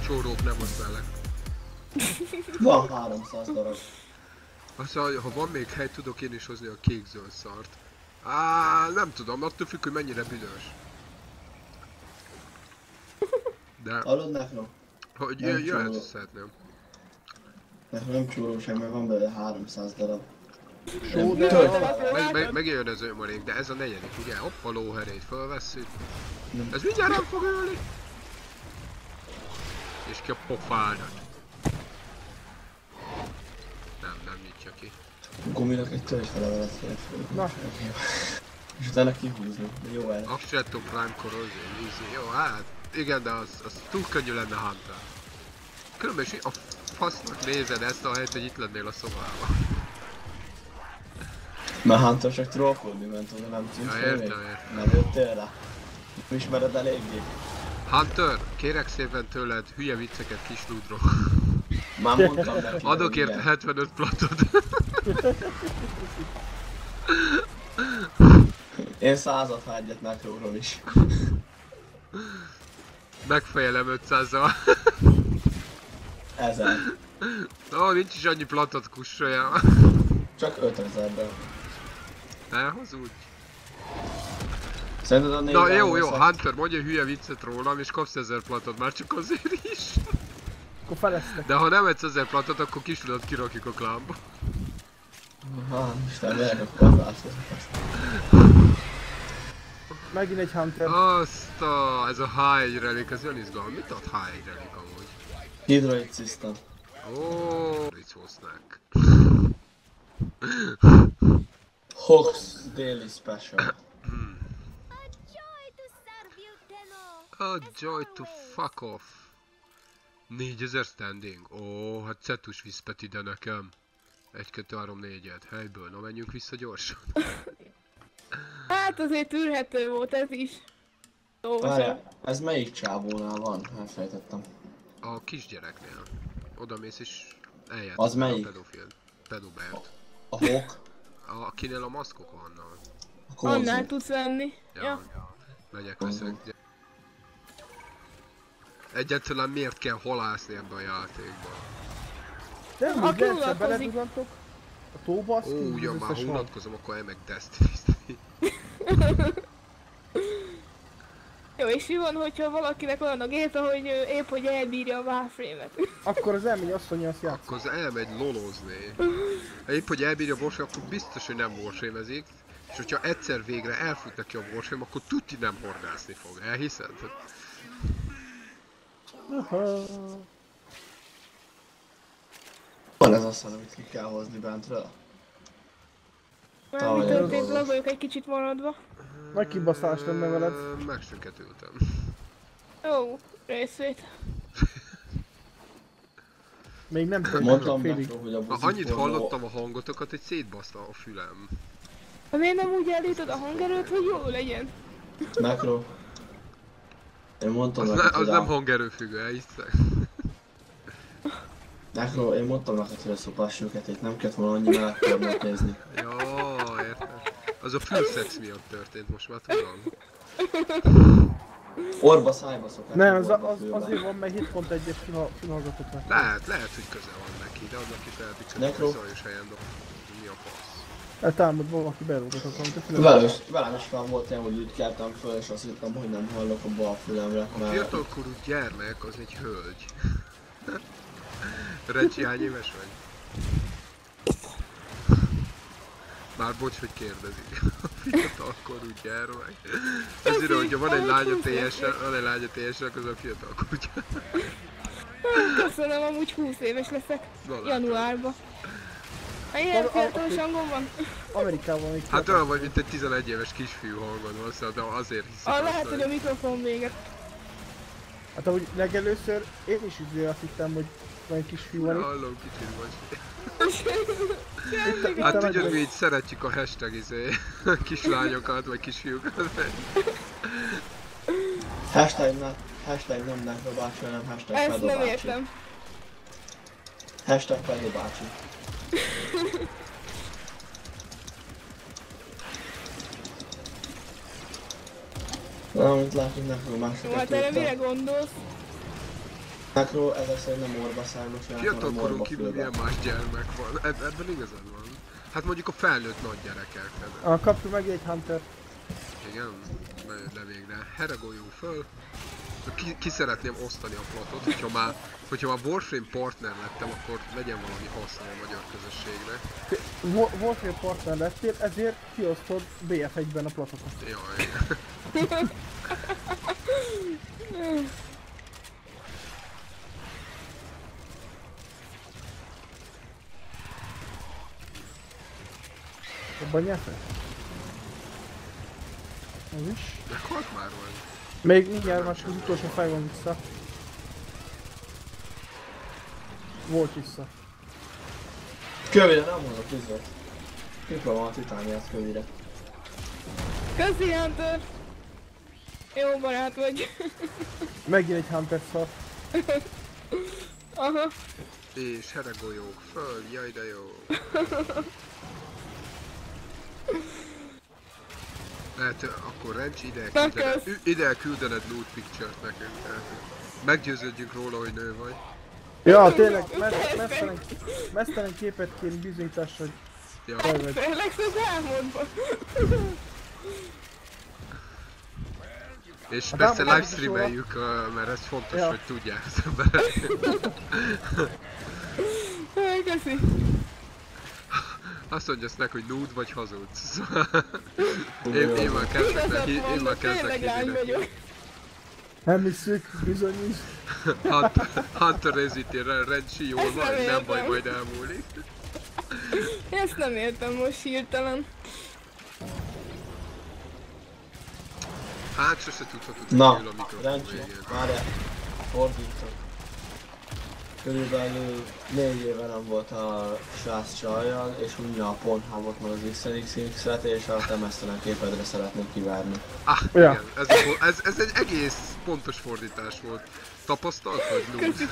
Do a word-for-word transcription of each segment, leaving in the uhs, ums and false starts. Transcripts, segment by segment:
csórók nem használnak. Van háromszáz darab. Azt mondja, ha van még hely, tudok én is hozni a kék-zöld szart. Á, nem tudom, attól függ, hogy mennyire büdös. De... Hallod nekem? Hogy jöhet, hogy szeretném. Nekem nem csóró sem, mert van belőle háromszáz darab. Só, de... Meg, meg, megjön az őmarék, de ez a negyedik, ugye? Hoppa, lóherét fölvesszük. Ez mindjárt nem fog ölni. És ki a pofádat. Nem, nem nyitja ki. Guminak egy tölgyfelevelet kell föl. Na. És utána kihúzni, de jó el. Astretto Prime Corrosion, easy. Jó, hát igen, de az, az túl könnyű lenne Hunter. Különben is a fasznak nézed ezt a helyet, hogy itt lennél a szobában. Mert Hunter csak trollkodni ment oda, nem tűnt Ja, fel még? értem, értem. Nem jöttél rá? Nem ismered eléggé? Hunter, kérek szépen tőled hülye vicceket kis ludról. Már mondtam neki. Adok érte hetvenöt platot. Én százat ha egyet Necróról is. Megfejelem ötszázzal. Ezer. No, nincs is annyi platot kussolja. Csak ötezerben. Elhoz úgy. Szerinted a négy Na jó, jó, Hunter, mondja hülye viccet rólam és kapsz ezer platot, már csak azért is. Akkor feleztek. De ha nem edsz ezer platot, akkor kisludat kirakjuk a klámba. Ha, Isten, miért akkor látszok ezt. Megint egy Hunter. Azt a... ez a há egy relik, ez olyan izgalmas. Mit ad há egy relik amúgy? Hydroid System. Ó, itt hoznák. Hawks Daily Special. A joy to fuck off. négyezer standing. Ó, hát Cetus viszpet ide nekem. egy, kettő, három, négyet. Helyből, na menjünk vissza gyorsan. Hát azért tűrhető volt ez is. Várjál, ez melyik csávónál van? Elfejtettem. A kisgyereknél. Oda mész és eljátszik Az melyik? a pedofil. Pedobert. A Hawk? A, akinél a maszkok vannak. Annál tudsz venni. Ja. Ja. Megyek, veszek. Egyáltalán miért kell halászni ebbe a játékban? De úgy Aki lehet, unatkozik. beleduzantok a tóba, azt Ó, kívül ugyan az már ha összes van. unatkozom, akkor elmegy Destiny-t. Jó, és mi van, hogyha valakinek olyan a gépe, hogy ő épp hogy elbírja a Warframe-et? Akkor az elmegy asszonya, azt játszik. Akkor az elmegy lolozni. Épp hogy elbírja a Warframe, akkor biztos, hogy nem Warframe-ezik. És hogyha egyszer végre elfut neki a Warframe, akkor tuti nem horgászni fog. Elhiszed? Aha. Van ez azt, amit ki kell hozni bentről? Már mi történt, le vagyok egy kicsit maradva. Nagy kibaszás lenne veled. Ö, Megsüketültem. Jó, részvét. Még nem történt Mondtam félig. nekről, hogy a Ha buzi annyit pornó- hallottam a hangotokat, hogy szétbaszta a fülem. Ha miért nem úgy állítod a hangerőt, hogy jó legyen? Nekro. Én mondtam Az, neked, ne, az hogy nem a... hangerőfüggő, elhiszek. Nekro, én mondtam neked, hogy a szopássyuket itt nem kellett volna annyi meleg pornót nézni. Jó, értem. Az a fülszex miatt történt, most már tudom. Orba, szájba szokás. Nem, az, orba, az, fülbe. azért van, mert hét pont egyes finalgatott meg. Lehet, lehet, hogy köze van neki, de annak is lehet, hogy köze Nekro. hogy zajos helyen dob. Mi a fasz? Eltámad valaki berúgatott valamit a fülembe. Velem is, velem is van volt ilyen, hogy úgy keltem föl, és azt hittem, hogy nem hallok a bal fülemre. A mert- fiatalkorú gyermek az egy hölgy. Recsi, hány éves vagy? Már bocs, hogy kérdezik. A fiatalkorú gyermek. Ezért, hogyha van egy lánya té es-en, van egy lánya té es-en, akkor az a fiatalkorú gyermek. Köszönöm, amúgy húsz éves leszek. Na, látod. Januárban. Ha ilyen A- a- fiatalos a- hangom van? Amerikában még Hát olyan vagy, mint egy tizenegy éves kisfiú hangod van, szóval de azért hiszem. Ah, lehet, hogy a mikrofon véget. Hát ahogy legelőször én is izé azt hittem, hogy van egy kis fiú van itt. Hallom, kicsit vagy. Itt- Hát itt a tudod, nagy- mi így szeretjük a hashtag izé, kislányokat, vagy kisfiúkat. Hashtag nem, hashtag nem Nekro bácsi, hanem hashtag Ezt Fedo nem bácsi. értem. Hashtag Fedo bácsi. Na, amit látunk Nekro Jó, másokat hát erre mire írtam. gondolsz? Nekro ezek szerint nem orba számos, hanem Fiatalkoron orba kívül milyen más gyermek van. Eb ebben igazad van. Hát mondjuk a felnőtt nagy gyerekek. Ah, kapjuk meg egy Hunter. Igen, bejön le végre. Heregoljó föl. Ki, ki szeretném osztani a platot, hogyha már, hogyha már Warframe partner lettem, akkor legyen valami haszna a magyar közösségnek. Warframe partner lettél, ezért kiosztod bé ef egyben a platokat. Jaj. Abban nyertek? Az is. Meghalt már vagy? Még mindjárt már az utolsó fej van vissza. Volt vissza. Kövére nem mondok üzlet. Kipróbálom a titániát kövére. Köszi, Hunter! Jó barát vagy. Megint egy Hunter szar. Aha. És heregolyók föl, jaj de jó. Lehet, akkor Rencs ide küldened, ide küldened loot picture-t nekünk, tehát meggyőződjünk róla, hogy nő vagy. Ja, tényleg, mesztelen, mesztelen képet kéne bizonyítás, hogy ja. vagy. Félek az álmodban. És persze livestreameljük, mert ez fontos, ja. hogy tudják az emberek. Köszi. Azt mondja ezt hogy nude vagy hazudsz. én, én már kezdek neki, én már kezdek hívni. Nem hiszük, bizonyos. Hunter Reziti, Rencsi, jól van, nem, nem baj, majd elmúlik. Ezt nem értem most hirtelen. Hát sose tudhatod, hogy na, ül a mikrofon Rencsi, várjál, fordítok. Körülbelül négy éve nem volt a srác csajjal, és ugye a Pornhubot meg az iksz en iksz iksz-et, és a te mesztelen képedre szeretnék kivárni. Ah, ja. Igen, ez, a, ez, ez egy egész pontos fordítás volt. Tapasztalt vagy nude?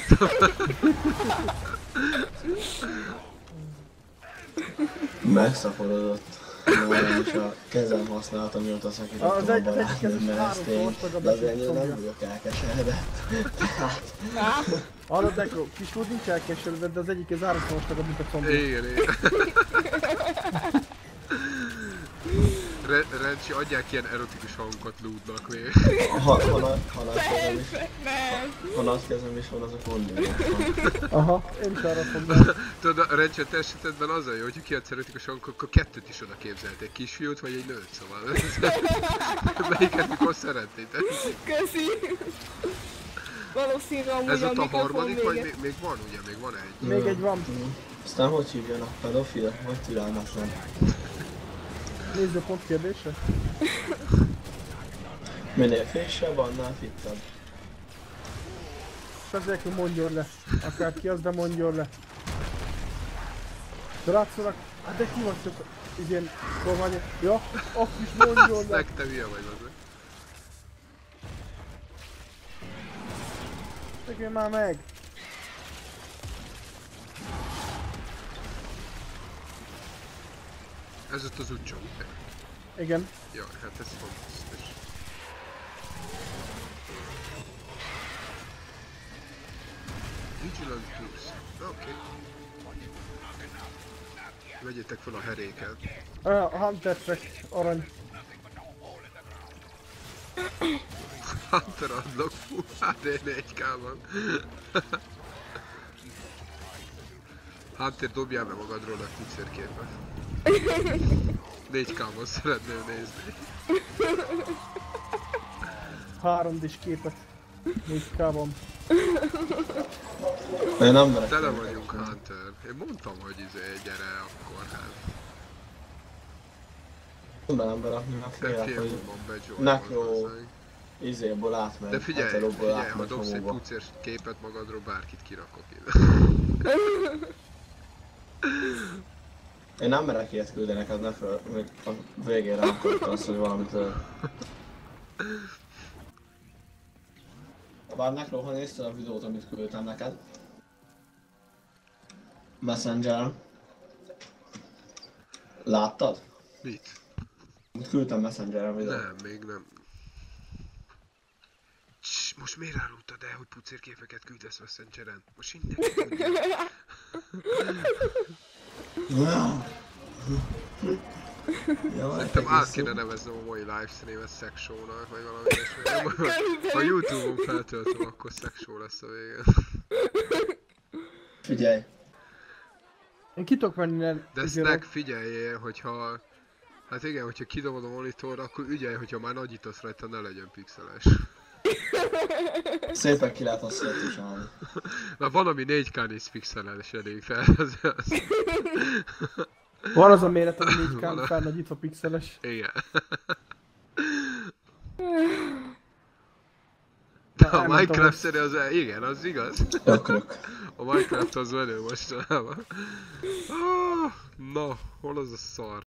Megszaporodott. Már is a kezem használtam, mióta a szakítottam a barátnőm, mert ez tény, de azért én nem vagyok elkeseredett. Hallod, Nekro, Kisúr nincs elkeseredett, de az egyik az áraszolós tagad, mint a combja. Igen, igen. Re Rencsi, adják ilyen erotikus hangokat lúdnak még. Ha, ha, ha, ha nagy kezem is, ha, ha nagy kezem is van, az a kondíjom. Aha, én is arra fogom. Tudod, a Rencsi, a te esetedben az a jó, hogy ki adsz erotikus hangokat, akkor kettőt is oda képzelt, egy kisfiút vagy egy nőt, szóval. Melyiket mikor szeretnéd? Köszi! Valószínűleg amúgy ez a ott a mikrofon harmadik, vagy vége. még, még van, ugye? Még van egy? Még egy van. Aztán hogy hívjanak? Pedofil? Vagy türelmetlen? Nézőpont kérdése? Minél frissebb, annál fittabb. És azért, hogy mondjon le. Akár ki az, de mondjon le. De látszólag, hát de ki vagytok ilyen kormány... Ja, akkor is mondjon le. Meg te hülye vagy az. Tegyen már meg! Ez ott az utcsó. Igen. Ja, hát ez fantasztikus. Vigilant Plus. Oké. Okay. Vegyétek fel a heréket. A Hunter Track arany. Hunter Unlock Full há dé négy ká-ban. Hunter, dobjál be magadról a pixelképet. négy ká-ban szeretném nézni. három dés képet. négy ká-ban. Én nem merek. Tele vagyunk, Hunter. Én mondtam, hogy izé, gyere akkor hát. Nem merem berakni, mert félek, hogy hogy Nekro izéból átmegy. de figyelj, heteróból figyelj, ha átmegy dobsz egy homóba. pucér képet magadról, bárkit kirakok ide. Én nem merek ilyet küldeni neked, ne föl, még a végére akartam azt, hogy valamitől. Bár Nekro, ha nézted a videót, amit küldtem neked Messengeren, láttad? Mit? Küldtem Messengeren videót. Nem, még nem. Cs, Most miért állultad el, hogy pucérképeket küldesz Messengeren? Most mindenki tudja. Szerintem át kéne neveznem a mai livestreamet Sex Show-nak, vagy valami ilyesmi. Ha YouTube-on feltöltöm, akkor Sex Show lesz a vége. Figyelj. Én ki tudok menni innen. De Snack, figyeljél, hogyha... Hát igen, hogyha kidobod a monitorra, akkor ügyelj, hogyha már nagyítasz rajta, ne legyen pixeles. Szépen ki lehet azt is állni. Már van, ami négy ká négy pixeles elég fel, az, az. Van az a méret, hogy négy ká felnagyítva pixeles. Igen. De a Minecraft szerű az, igen, az igaz. Ökrök. A Minecraft az menő mostanában. Ah, na, hol az a szar?